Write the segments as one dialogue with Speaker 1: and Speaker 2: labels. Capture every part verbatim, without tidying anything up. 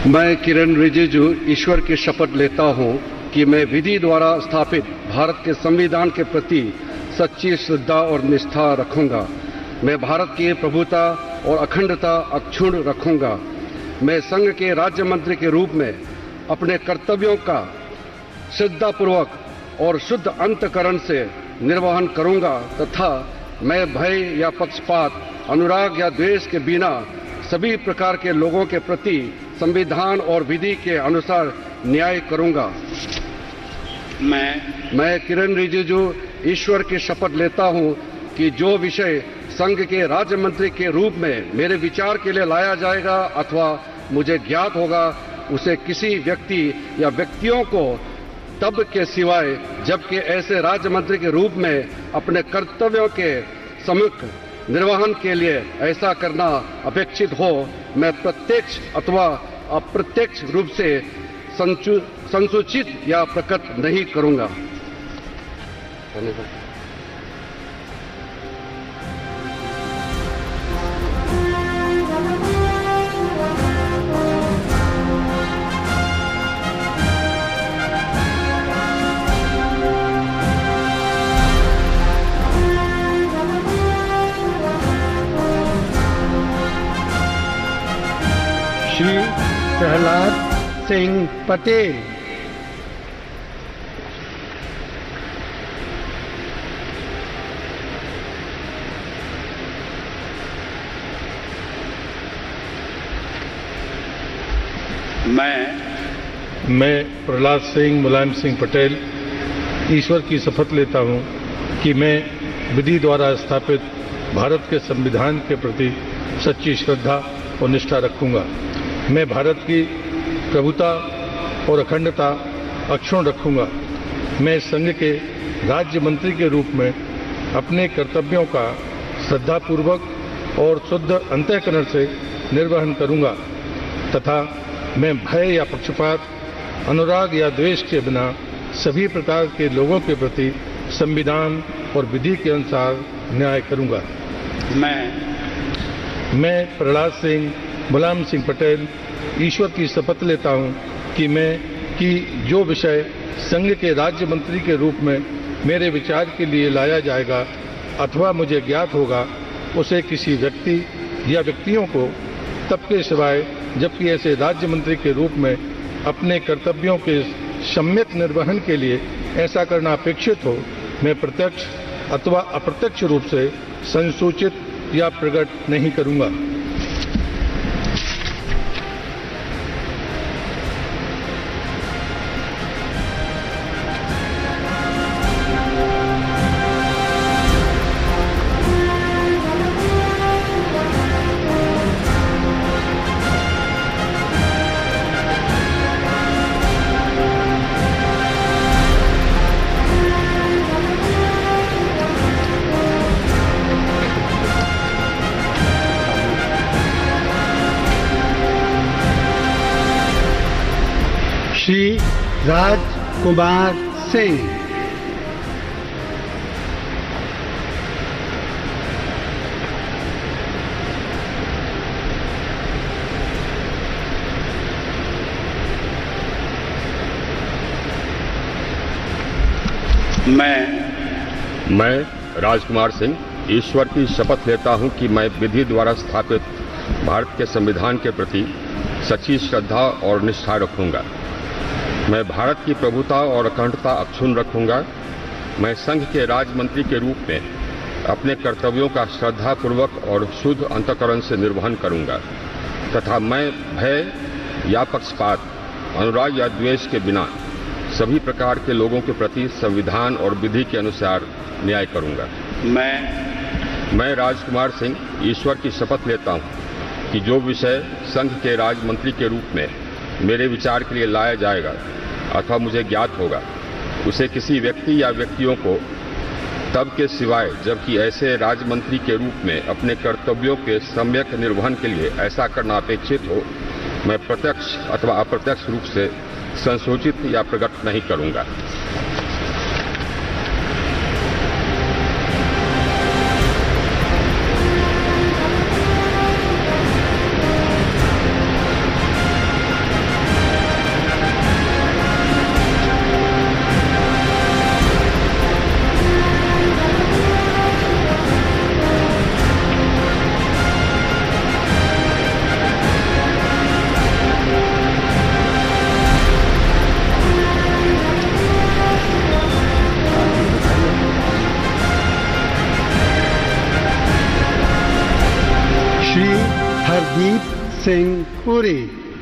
Speaker 1: मैं किरण रिजिजू ईश्वर की शपथ लेता हूं कि मैं विधि द्वारा स्थापित भारत के संविधान के प्रति सच्ची श्रद्धा और निष्ठा रखूंगा। मैं भारत की प्रभुता और अखंडता अक्षुण्ण रखूंगा। मैं संघ के राज्य मंत्री के रूप में अपने कर्तव्यों का श्रद्धापूर्वक और शुद्ध अंतःकरण से निर्वहन करूंगा तथा मैं भय या पक्षपात, अनुराग या द्वेष के बिना सभी प्रकार के लोगों के प्रति संविधान और विधि के अनुसार न्याय करूंगा।
Speaker 2: मैं
Speaker 1: मैं किरण रिजिजू ईश्वर की शपथ लेता हूं कि जो विषय संघ के राज्य मंत्री के रूप में मेरे विचार के लिए लाया जाएगा अथवा मुझे ज्ञात होगा, उसे किसी व्यक्ति या व्यक्तियों को तब के सिवाय जबकि ऐसे राज्य मंत्री के रूप में अपने कर्तव्यों के सम्मुख निर्वहन के लिए ऐसा करना अपेक्षित हो, मैं प्रत्यक्ष अथवा अप्रत्यक्ष रूप से संसूचित या प्रकट नहीं करूंगा।
Speaker 3: श्री प्रहलाद सिंह पटेल।
Speaker 2: मैं
Speaker 4: मैं प्रहलाद सिंह मुलायम सिंह पटेल ईश्वर की शपथ लेता हूं कि मैं विधि द्वारा स्थापित भारत के संविधान के प्रति सच्ची श्रद्धा और निष्ठा रखूंगा। मैं भारत की प्रभुता और अखंडता अक्षुण्ण रखूंगा। मैं संघ के राज्य मंत्री के रूप में अपने कर्तव्यों का श्रद्धापूर्वक और शुद्ध अंतःकरण से निर्वहन करूंगा तथा मैं भय या पक्षपात, अनुराग या द्वेष के बिना सभी प्रकार के लोगों के प्रति संविधान और विधि के अनुसार न्याय करूंगा।
Speaker 2: मैं
Speaker 4: मैं प्रहलाद सिंह मुलायम सिंह पटेल ईश्वर की शपथ लेता हूं कि मैं कि जो विषय संघ के राज्य मंत्री के रूप में मेरे विचार के लिए लाया जाएगा अथवा मुझे ज्ञात होगा, उसे किसी व्यक्ति या व्यक्तियों को तब के सिवाय जबकि ऐसे राज्य मंत्री के रूप में अपने कर्तव्यों के सम्यक निर्वहन के लिए ऐसा करना अपेक्षित हो, मैं प्रत्यक्ष अथवा अप्रत्यक्ष रूप से संसूचित या प्रकट नहीं करूंगा।
Speaker 3: श्री राज कुमार सिंह।
Speaker 2: मैं
Speaker 5: मैं राजकुमार सिंह ईश्वर की शपथ लेता हूं कि मैं विधि द्वारा स्थापित भारत के संविधान के प्रति सच्ची श्रद्धा और निष्ठा रखूंगा। मैं भारत की प्रभुता और अखंडता अक्षुण्ण रखूंगा। मैं संघ के राज्य मंत्री के रूप में अपने कर्तव्यों का श्रद्धापूर्वक और शुद्ध अंतःकरण से निर्वहन करूंगा तथा मैं भय या पक्षपात, अनुराग या द्वेष के बिना सभी प्रकार के लोगों के प्रति संविधान और विधि के अनुसार न्याय करूंगा।
Speaker 2: मैं
Speaker 5: मैं राजकुमार सिंह ईश्वर की शपथ लेता हूं कि जो विषय संघ के राज्य मंत्री के रूप में मेरे विचार के लिए लाया जाएगा अथवा मुझे ज्ञात होगा, उसे किसी व्यक्ति या व्यक्तियों को तब के सिवाय जबकि ऐसे राज्य मंत्री के रूप में अपने कर्तव्यों के सम्यक निर्वहन के लिए ऐसा करना अपेक्षित हो, मैं प्रत्यक्ष अथवा अप्रत्यक्ष रूप से संसूचित या प्रकट नहीं करूंगा।
Speaker 3: Singh Puri.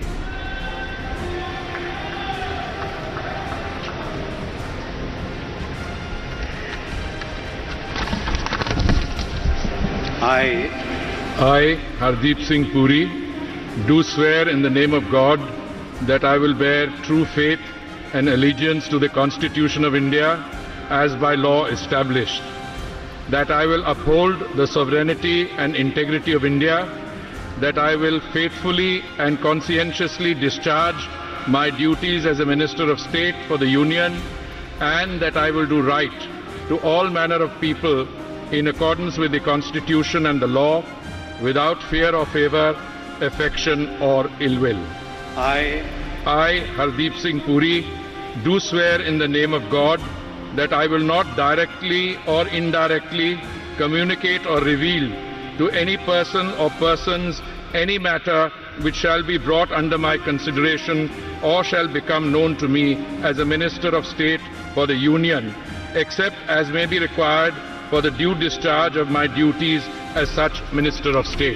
Speaker 2: I,
Speaker 4: I, Hardeep Singh Puri, do swear in the name of God that I will bear true faith and allegiance to the Constitution of India as by law established, that I will uphold the sovereignty and integrity of India, that I will faithfully and conscientiously discharge my duties as a Minister of State for the Union, and that I will do right to all manner of people in accordance with the Constitution and the law, without fear or favour, affection or ill will.
Speaker 2: I,
Speaker 4: I, Hardeep Singh Puri, do swear in the name of God that I will not directly or indirectly communicate or reveal to any person or persons any matter which shall be brought under my consideration or shall become known to me as a Minister of State for the Union, except as may be required for the due discharge of my duties as such Minister of State.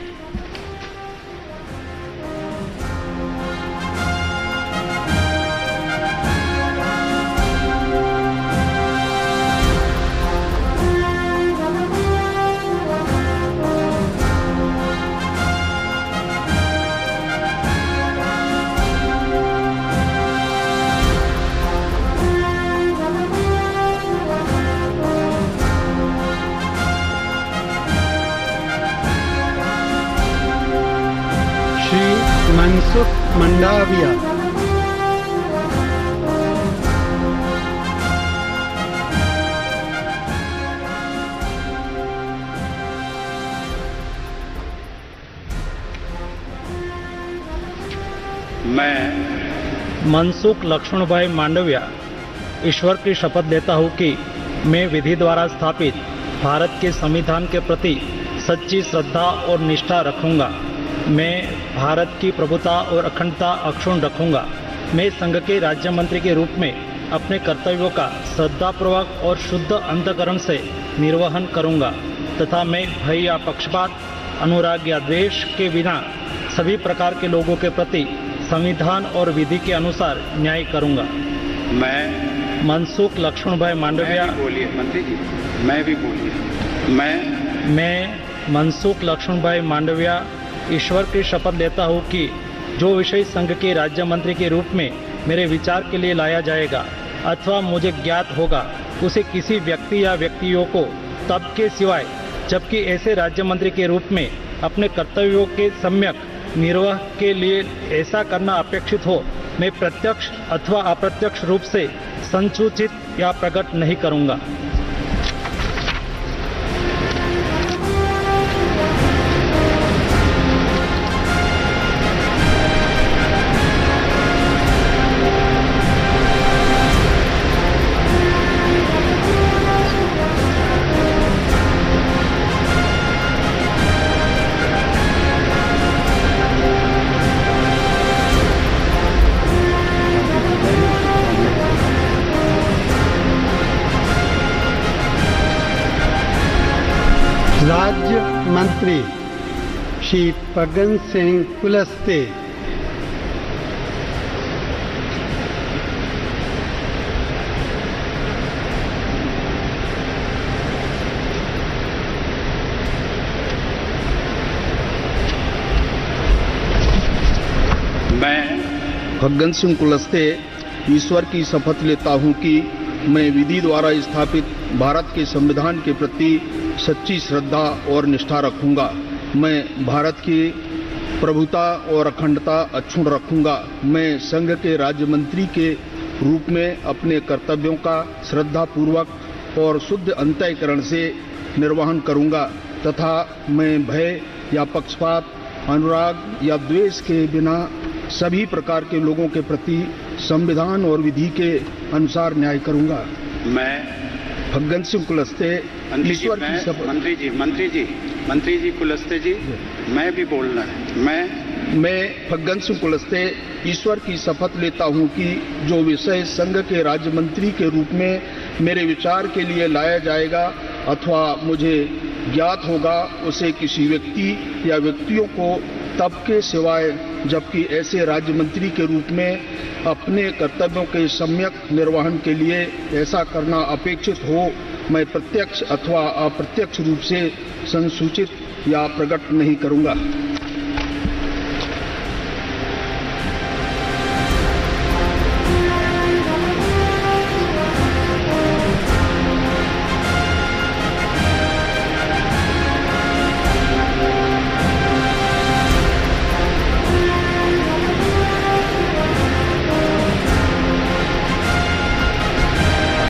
Speaker 3: Mansukh Mandaviya.
Speaker 2: मैं
Speaker 6: मनसुख लक्ष्मणभाई मांडविया ईश्वर की शपथ लेता हूँ कि मैं विधि द्वारा स्थापित भारत के संविधान के प्रति सच्ची श्रद्धा और निष्ठा रखूंगा। मैं भारत की प्रभुता और अखंडता अक्षुण्ण रखूंगा। मैं संघ के राज्य मंत्री के रूप में अपने कर्तव्यों का श्रद्धापूर्वक और शुद्ध अंतःकरण से निर्वहन करूंगा तथा मैं भय या पक्षपात, अनुराग या द्वेष के बिना सभी प्रकार के लोगों के प्रति संविधान और विधि के अनुसार न्याय करूंगा।
Speaker 2: मैं
Speaker 6: मनसुख लक्ष्मणभाई मांडविया।
Speaker 2: बोलिए मंत्री जी, मैं भी बोलिए। मैं
Speaker 6: मैं मनसुख लक्ष्मणभाई मांडविया ईश्वर की शपथ लेता हूँ कि जो विषय संघ के राज्य मंत्री के रूप में मेरे विचार के लिए लाया जाएगा अथवा मुझे ज्ञात होगा, उसे किसी व्यक्ति या व्यक्तियों को तब के सिवाय जबकि ऐसे राज्य मंत्री के रूप में अपने कर्तव्यों के सम्यक निर्वाह के लिए ऐसा करना अपेक्षित हो, मैं प्रत्यक्ष अथवा अप्रत्यक्ष रूप से संसूचित या प्रकट नहीं करूँगा।
Speaker 3: राज्य मंत्री श्री फग्गन सिंह कुलस्ते।
Speaker 2: मैं
Speaker 7: फग्गन सिंह कुलस्ते ईश्वर की शपथ लेता हूं कि मैं विधि द्वारा स्थापित भारत के संविधान के प्रति सच्ची श्रद्धा और निष्ठा रखूंगा। मैं भारत की प्रभुता और अखंडता अक्षुण्ण रखूंगा। मैं संघ के राज्य मंत्री के रूप में अपने कर्तव्यों का श्रद्धापूर्वक और शुद्ध अंतःकरण से निर्वहन करूंगा तथा मैं भय या पक्षपात, अनुराग या द्वेष के बिना सभी प्रकार के लोगों के प्रति संविधान और विधि के अनुसार न्याय करूंगा।
Speaker 2: मैं
Speaker 7: फग्गन सिंह कुलस्ते ईश्वर की शपथ।
Speaker 2: मंत्री जी मंत्री जी मंत्री जी कुलस्ते जी, मैं भी बोलना है। मैं
Speaker 7: मैं फग्गन सिंह कुलस्ते ईश्वर की शपथ लेता हूं कि जो विषय संघ के राज्य मंत्री के रूप में मेरे विचार के लिए लाया जाएगा अथवा मुझे ज्ञात होगा, उसे किसी व्यक्ति या व्यक्तियों को तब के सिवाय, जबकि ऐसे राज्य मंत्री के रूप में अपने कर्तव्यों के सम्यक निर्वहन के लिए ऐसा करना अपेक्षित हो, मैं प्रत्यक्ष अथवा अप्रत्यक्ष रूप से संसूचित या प्रकट नहीं करूंगा।